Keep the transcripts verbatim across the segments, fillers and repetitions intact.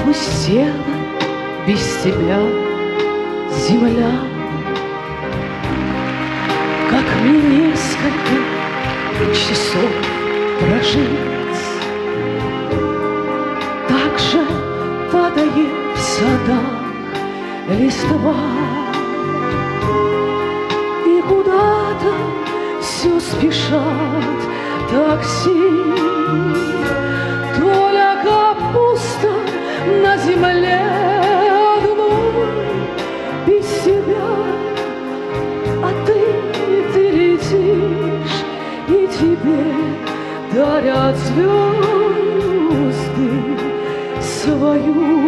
Опустела без тебя земля. Как мне несколько часов прожить? Так же падает в садах листва, и куда-то все спешат такси. Толя капуста на земле одной без тебя, а ты, ты летишь, и тебе дарят звезды свою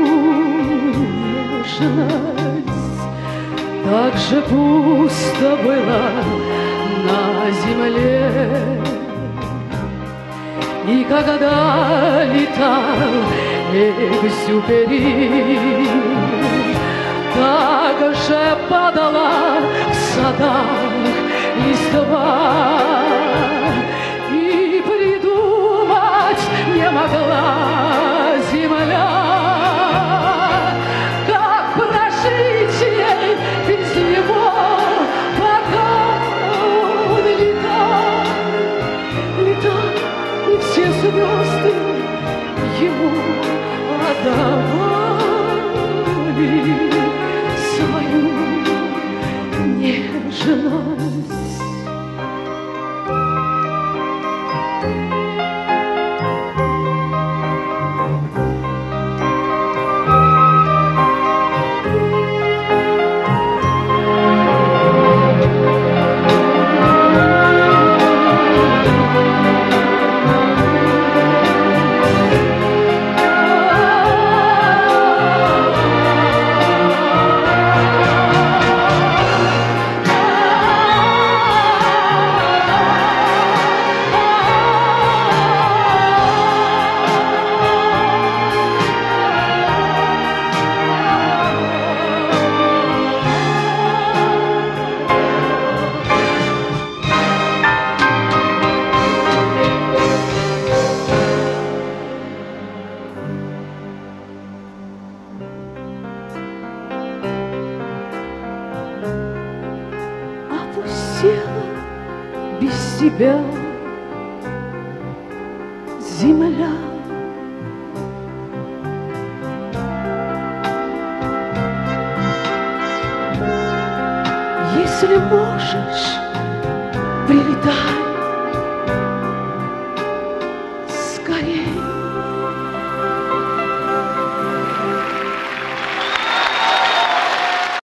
нежность. Так же пусто было на земле, и когда летал Экзюпери, так же падала в садах листва, и придумать не могла земля, как прожить ей без него, пока он летал, летал, и все звезды ему отдавали свою нежность. Опустела без тебя земля. Если можешь, прилетай